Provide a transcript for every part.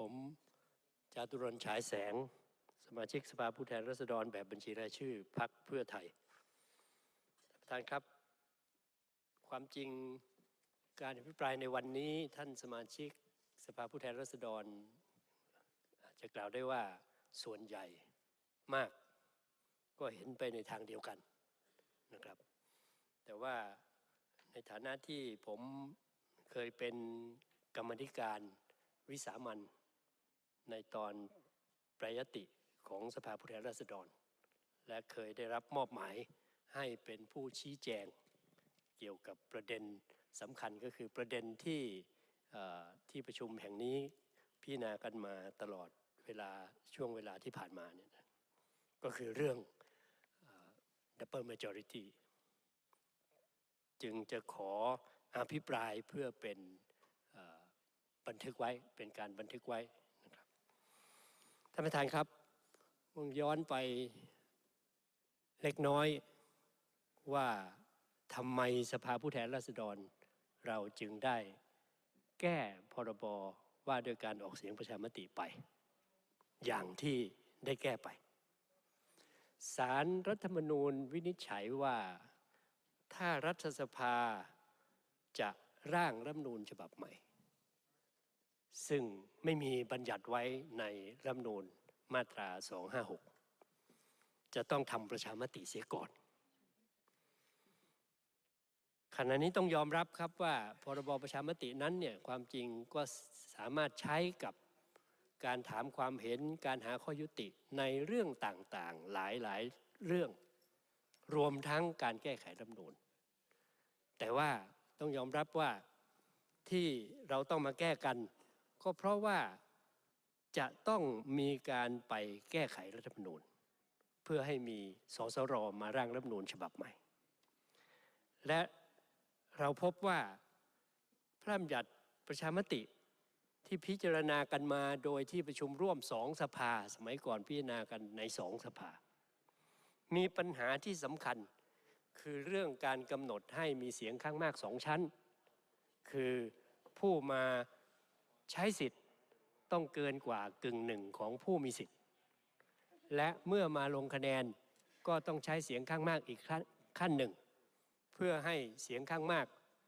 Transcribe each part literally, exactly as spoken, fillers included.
ผมจาตุรนต์ฉายแสงสมาชิกสภาผู้แทนราษฎรแบบบัญชีรายชื่อพรรคเพื่อไทยท่านครับความจริงการอภิปรายในวันนี้ท่านสมาชิกสภาผู้แทนราษฎรอาจจะกล่าวได้ว่าส่วนใหญ่มากก็เห็นไปในทางเดียวกันนะครับแต่ว่าในฐานะที่ผมเคยเป็นกรรมธิการวิสามัญในตอนแปรยติของสภาผู้แทนราษฎรและเคยได้รับมอบหมายให้เป็นผู้ชี้แจงเกี่ยวกับประเด็นสำคัญก็คือประเด็นที่ที่ประชุมแห่งนี้พิจารณากันมาตลอดเวลาช่วงเวลาที่ผ่านมาเนี่ยก็คือเรื่อง double majority จึงจะขออภิปรายเพื่อเป็นบันทึกไว้เป็นการบันทึกไว้นะครับท่านประธานครับมองย้อนไปเล็กน้อยว่าทำไมสภาผู้แทนราษฎรเราจึงได้แก้พรบว่าด้วยการออกเสียงประชามติไปอย่างที่ได้แก้ไปศาลรัฐธรรมนูญวินิจฉัยว่าถ้ารัฐสภาจะร่างรัฐธรรมนูญฉบับใหม่ซึ่งไม่มีบัญญัติไว้ในรัฐธรรมนูญมาตราสองห้าหกจะต้องทำประชามติเสียก่อนขณะนี้ต้องยอมรับครับว่าพรบประชามตินั้นเนี่ยความจริงก็สามารถใช้กับการถามความเห็นการหาข้อยุติในเรื่องต่างๆหลายๆเรื่องรวมทั้งการแก้ไขรัฐธรรมนูญแต่ว่าต้องยอมรับว่าที่เราต้องมาแก้กันก็เพราะว่าจะต้องมีการไปแก้ไขรัฐธรรมนูญเพื่อให้มีสสรมาร่างรัฐธรรมนูญฉบับใหม่และเราพบว่าพระราชบัญญัติประชามติที่พิจารณากันมาโดยที่ประชุมร่วมสองสภาสมัยก่อนพิจารณากันในสองสภามีปัญหาที่สำคัญคือเรื่องการกำหนดให้มีเสียงข้างมากสองชั้นคือผู้มาใช้สิทธิ์ต้องเกินกว่ากึ่งหนึ่งของผู้มีสิทธิ์และเมื่อมาลงคะแนนก็ต้องใช้เสียงข้างมากอีกขั้นหนึ่งเพื่อให้เสียงข้างมาก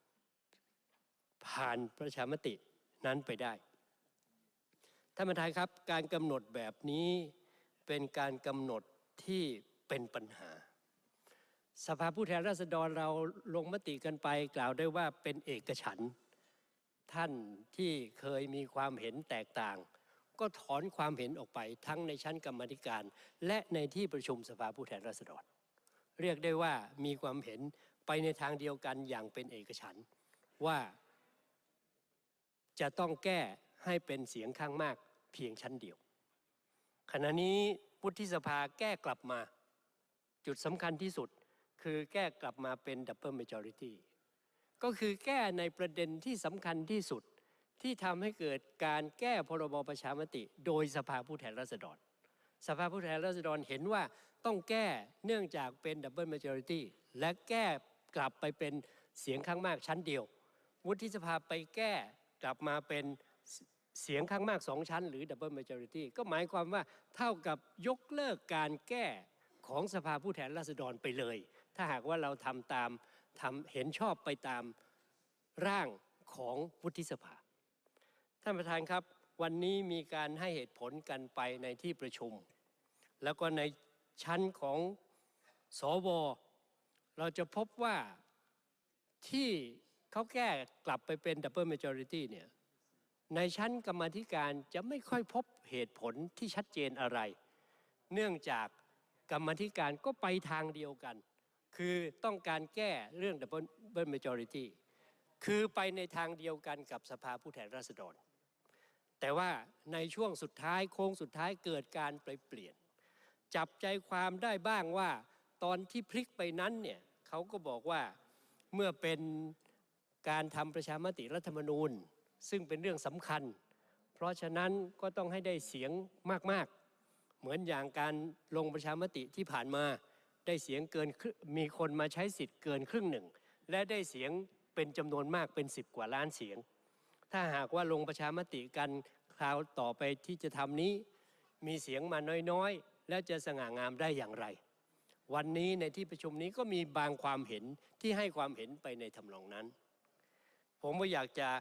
ผ่านประชามตินั้นไปได้ท่านประธานครับการกำหนดแบบนี้เป็นการกำหนดที่เป็นปัญหาสภาผู้แทนราษฎรเราลงมติกันไปกล่าวได้ว่าเป็นเอกฉันท์ท่านที่เคยมีความเห็นแตกต่างก็ถอนความเห็นออกไปทั้งในชั้นกรรมาธิการและในที่ประชุมสภาผู้แทนราษฎรเรียกได้ว่ามีความเห็นไปในทางเดียวกันอย่างเป็นเอกฉันท์ว่าจะต้องแก้ให้เป็นเสียงข้างมากเพียงชั้นเดียวขณะนี้วุฒิสภาแก้กลับมาจุดสำคัญที่สุดคือแก้กลับมาเป็น double majority ก็คือแก้ในประเด็นที่สำคัญที่สุดที่ทำให้เกิดการแก้พรบประชามติโดยสภาผู้แทนราษฎรสภาผู้แทนราษฎรเห็นว่าต้องแก้เนื่องจากเป็น double majority และแก้กลับไปเป็นเสียงข้างมากชั้นเดียววุฒิสภาไปแก้กลับมาเป็นเสียงข้างมากสองชั้นหรือ double majority ก็หมายความว่าเท่ากับยกเลิกการแก้ของสภาผู้แทนราษฎรไปเลยถ้าหากว่าเราทำตามทำเห็นชอบไปตามร่างของวุฒิสภาท่านประธานครับวันนี้มีการให้เหตุผลกันไปในที่ประชุมแล้วก็ในชั้นของสวเราจะพบว่าที่เขาแก้กลับไปเป็น double majority เนี่ยในชั้นกรรมาธิการจะไม่ค่อยพบเหตุผลที่ชัดเจนอะไรเนื่องจากกรรมาธิการก็ไปทางเดียวกันคือต้องการแก้เรื่อง double majority คือไปในทางเดียวกันกับสภาผู้แทนราษฎรแต่ว่าในช่วงสุดท้ายโค้งสุดท้ายเกิดการไปเปลี่ยนจับใจความได้บ้างว่าตอนที่พลิกไปนั้นเนี่ยเขาก็บอกว่าเมื่อเป็นการทำประชามติรัฐธรรมนูญซึ่งเป็นเรื่องสำคัญเพราะฉะนั้นก็ต้องให้ได้เสียงมากๆเหมือนอย่างการลงประชามติที่ผ่านมาได้เสียงเกินมีคนมาใช้สิทธิ์เกินครึ่งหนึ่งและได้เสียงเป็นจำนวนมากเป็นสิบกว่าล้านเสียงถ้าหากว่าลงประชามติกันคคราวต่อไปที่จะทำนี้มีเสียงมาน้อยๆแล้วจะสง่างามได้อย่างไรวันนี้ในที่ประชุมนี้ก็มีบางความเห็นที่ให้ความเห็นไปในทำนองนั้นผมก็อยากจะ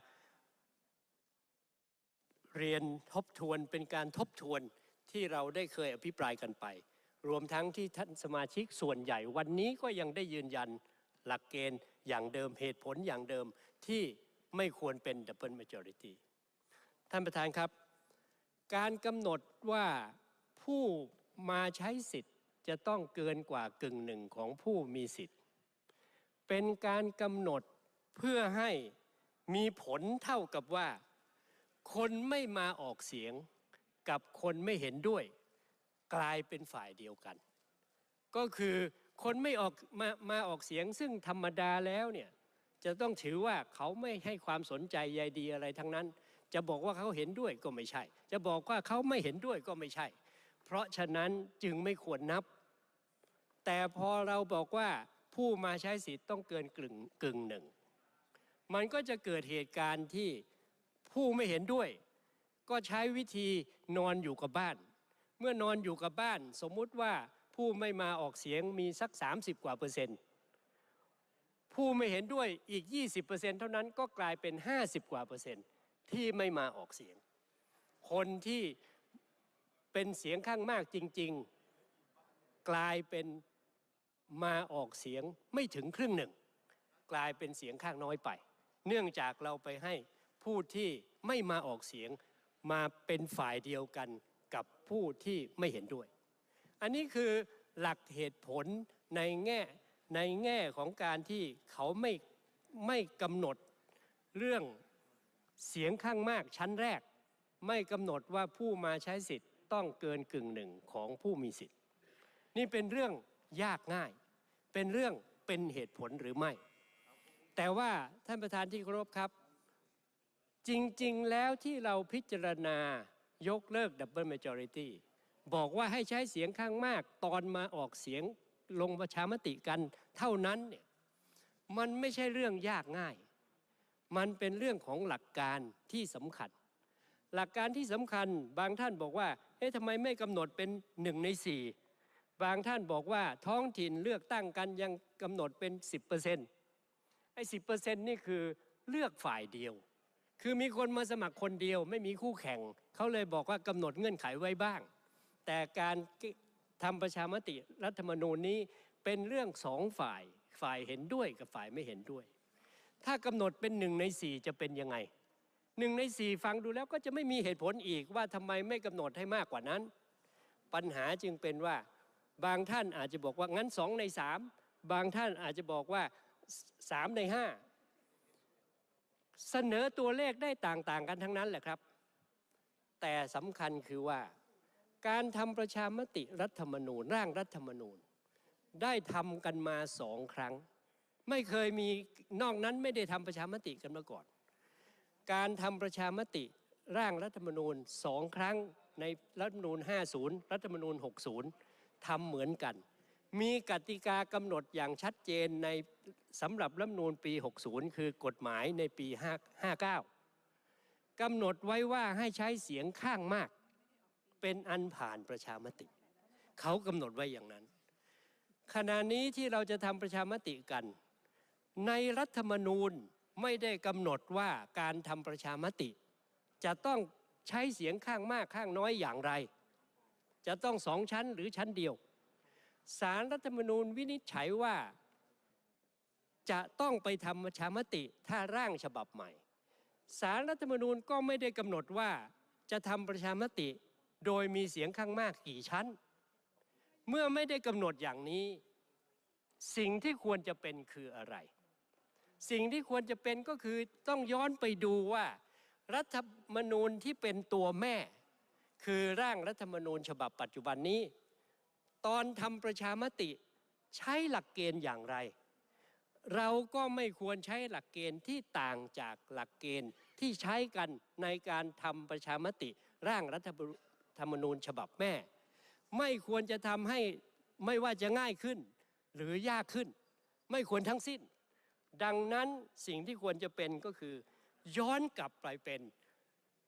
เรียนทบทวนเป็นการทบทวนที่เราได้เคยอภิปรายกันไปรวมทั้งที่ท่านสมาชิกส่วนใหญ่วันนี้ก็ยังได้ยืนยันหลักเกณฑ์อย่างเดิมเหตุผลอย่างเดิมที่ไม่ควรเป็น Double Majority ท่านประธานครับการกำหนดว่าผู้มาใช้สิทธิ์จะต้องเกินกว่ากึ่งหนึ่งของผู้มีสิทธิ์เป็นการกำหนดเพื่อให้มีผลเท่ากับว่าคนไม่มาออกเสียงกับคนไม่เห็นด้วยกลายเป็นฝ่ายเดียวกันก็คือคนไม่ออกมามาออกเสียงซึ่งธรรมดาแล้วเนี่ยจะต้องถือว่าเขาไม่ให้ความสนใจใยดีอะไรทั้งนั้นจะบอกว่าเขาเห็นด้วยก็ไม่ใช่จะบอกว่าเขาไม่เห็นด้วยก็ไม่ใช่เพราะฉะนั้นจึงไม่ควรนับแต่พอเราบอกว่าผู้มาใช้สิทธิ์ต้องเกินกึ่งกึ่งหนึ่งมันก็จะเกิดเหตุการณ์ที่ผู้ไม่เห็นด้วยก็ใช้วิธีนอนอยู่กับบ้านเมื่อนอนอยู่กับบ้านสมมุติว่าผู้ไม่มาออกเสียงมีสักสามสิบกว่าเปอร์เซ็นต์ผู้ไม่เห็นด้วยอีก ยี่สิบเปอร์เซ็นต์ เท่านั้นก็กลายเป็นห้าสิบกว่าเปอร์เซ็นต์ที่ไม่มาออกเสียงคนที่เป็นเสียงข้างมากจริงๆกลายเป็นมาออกเสียงไม่ถึงครึ่งหนึ่งกลายเป็นเสียงข้างน้อยไปเนื่องจากเราไปให้ผู้ที่ไม่มาออกเสียงมาเป็นฝ่ายเดียวกันกับผู้ที่ไม่เห็นด้วยอันนี้คือหลักเหตุผลในแง่ในแง่ของการที่เขาไม่ไม่กำหนดเรื่องเสียงข้างมากชั้นแรกไม่กำหนดว่าผู้มาใช้สิทธิ์ต้องเกินกึ่งหนึ่งของผู้มีสิทธิ์นี่เป็นเรื่องยากง่ายเป็นเรื่องเป็นเหตุผลหรือไม่แต่ว่าท่านประธานที่เคารพครับจริงๆแล้วที่เราพิจารณายกเลิก Double Majority บอกว่าให้ใช้เสียงข้างมากตอนมาออกเสียงลงประชามติกันเท่านั้นเนี่ยมันไม่ใช่เรื่องยากง่ายมันเป็นเรื่องของหลักการที่สำคัญหลักการที่สำคัญบางท่านบอกว่าเอ๊ะทำไมไม่กำหนดเป็นหนึ่งในสี่บางท่านบอกว่าท้องถิ่นเลือกตั้งกันยังกำหนดเป็น สิบเปอร์เซ็นต์ ไอ้ สิบเปอร์เซ็นต์ นี่คือเลือกฝ่ายเดียวคือมีคนมาสมัครคนเดียวไม่มีคู่แข่งเขาเลยบอกว่ากำหนดเงื่อนไขไว้บ้างแต่การทำประชามติรัฐธรรมนูญนี้เป็นเรื่องสองฝ่ายฝ่ายเห็นด้วยกับฝ่ายไม่เห็นด้วยถ้ากำหนดเป็นหนึ่งในสี่จะเป็นยังไงหนึ่งในสี่ฟังดูแล้วก็จะไม่มีเหตุผลอีกว่าทำไมไม่กำหนดให้มากกว่านั้นปัญหาจึงเป็นว่าบางท่านอาจจะบอกว่างั้นสองในสามบางท่านอาจจะบอกว่าสามในห้าเสนอตัวเลขได้ต่างๆกันทั้งนั้นแหละครับแต่สำคัญคือว่าการทำประชามติรัฐธรรมนูญร่างรัฐธรรมนูญได้ทำกันมาสองครั้งไม่เคยมีนอกนั้นไม่ได้ทำประชามติกันมาก่อนการทำประชามติร่างรัฐธรรมนูญสองครั้งในรัฐธรรมนูญห้าสิบรัฐธรรมนูญหกสิบทำเหมือนกันมีกติกากำหนดอย่างชัดเจนในสำหรับรัฐธรรมนูญปีหกสิบคือกฎหมายในปีห้าเก้ากำหนดไว้ว่าให้ใช้เสียงข้างมากเป็นอันผ่านประชามติเขากำหนดไว้อย่างนั้นขณะนี้ที่เราจะทำประชามติกันในรัฐธรรมนูญไม่ได้กำหนดว่าการทำประชามติจะต้องใช้เสียงข้างมากข้างน้อยอย่างไรจะต้องสองชั้นหรือชั้นเดียวศาลรัฐธรรมนูญวินิจฉัยว่าจะต้องไปทำประชามติถ้าร่างฉบับใหม่ศาลรัฐธรรมนูญก็ไม่ได้กำหนดว่าจะทำประชามติโดยมีเสียงข้างมากกี่ชั้นเมื่อไม่ได้กำหนดอย่างนี้สิ่งที่ควรจะเป็นคืออะไรสิ่งที่ควรจะเป็นก็คือต้องย้อนไปดูว่ารัฐธรรมนูญที่เป็นตัวแม่คือร่างรัฐธรรมนูญฉบับปัจจุบันนี้ตอนทำประชามติใช้หลักเกณฑ์อย่างไรเราก็ไม่ควรใช้หลักเกณฑ์ที่ต่างจากหลักเกณฑ์ที่ใช้กันในการทำประชามติร่างรัฐธรรมนูญฉบับแม่ไม่ควรจะทำให้ไม่ว่าจะง่ายขึ้นหรือยากขึ้นไม่ควรทั้งสิ้นดังนั้นสิ่งที่ควรจะเป็นก็คือย้อนกลับไปเป็น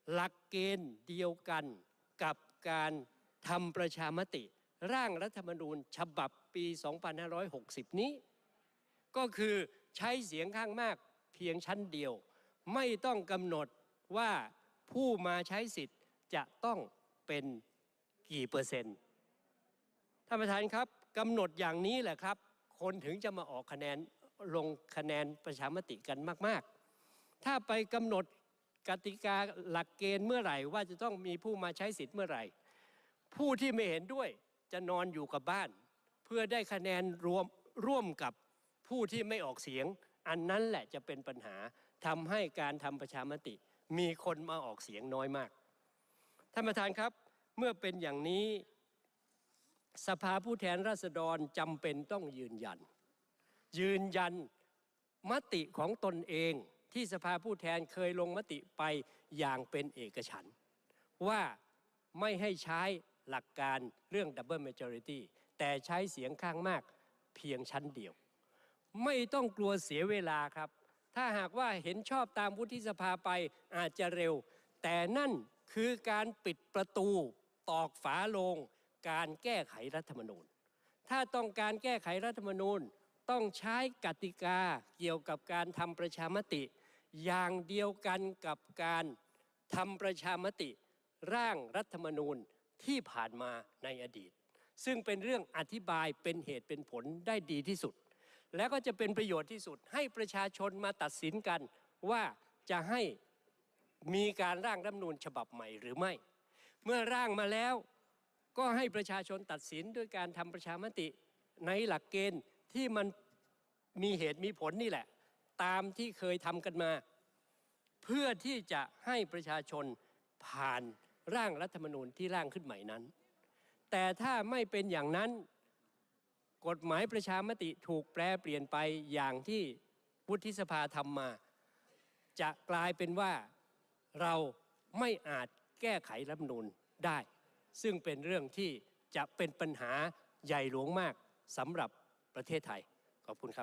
หลักเกณฑ์เดียวกันกับการทำประชามติร่างรัฐธรรมนูญฉบับปี สองพันห้าร้อยหกสิบ นี้ก็คือใช้เสียงข้างมากเพียงชั้นเดียวไม่ต้องกำหนดว่าผู้มาใช้สิทธิ์จะต้องเป็นกี่เปอร์เซ็นต์ท่านประธานครับกำหนดอย่างนี้แหละครับคนถึงจะมาออกคะแนนลงคะแนนประชามติกันมากๆถ้าไปกำหนดกติกาหลักเกณฑ์เมื่อไหร่ว่าจะต้องมีผู้มาใช้สิทธิ์เมื่อไหร่ผู้ที่ไม่เห็นด้วยจะนอนอยู่กับบ้านเพื่อได้คะแนนรวมร่วมกับผู้ที่ไม่ออกเสียงอันนั้นแหละจะเป็นปัญหาทำให้การทำประชามติมีคนมาออกเสียงน้อยมากท่านประธานครับเมื่อเป็นอย่างนี้สภาผู้แทนราษฎรจำเป็นต้องยืนยันยืนยันมติของตนเองที่สภาผู้แทนเคยลงมติไปอย่างเป็นเอกฉันท์ว่าไม่ให้ใช้หลักการเรื่อง Double Majority แต่ใช้เสียงข้างมากเพียงชั้นเดียวไม่ต้องกลัวเสียเวลาครับถ้าหากว่าเห็นชอบตามวุฒิสภาไปอาจจะเร็วแต่นั่นคือการปิดประตูตอกฝาโลงการแก้ไขรัฐธรรมนูญถ้าต้องการแก้ไขรัฐธรรมนูญต้องใช้กติกาเกี่ยวกับการทำประชามติอย่างเดียวกันกับการทำประชามติร่างรัฐธรรมนูญที่ผ่านมาในอดีตซึ่งเป็นเรื่องอธิบายเป็นเหตุเป็นผลได้ดีที่สุดและก็จะเป็นประโยชน์ที่สุดให้ประชาชนมาตัดสินกันว่าจะให้มีการร่างรัฐธรรมนูญฉบับใหม่หรือไม่เมื่อร่างมาแล้วก็ให้ประชาชนตัดสินด้วยการทำประชามติในหลักเกณฑ์ที่มันมีเหตุมีผลนี่แหละตามที่เคยทำกันมาเพื่อที่จะให้ประชาชนผ่านร่างรัฐธรรมนูญที่ร่างขึ้นใหม่นั้นแต่ถ้าไม่เป็นอย่างนั้นกฎหมายประชามติถูกแปรเปลี่ยนไปอย่างที่วุฒิสภาทำมาจะกลายเป็นว่าเราไม่อาจแก้ไขรัฐธรรมนูญได้ซึ่งเป็นเรื่องที่จะเป็นปัญหาใหญ่หลวงมากสำหรับประเทศไทยขอบคุณครับ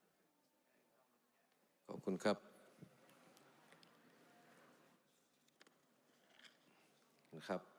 ขอบคุณครับนะครับ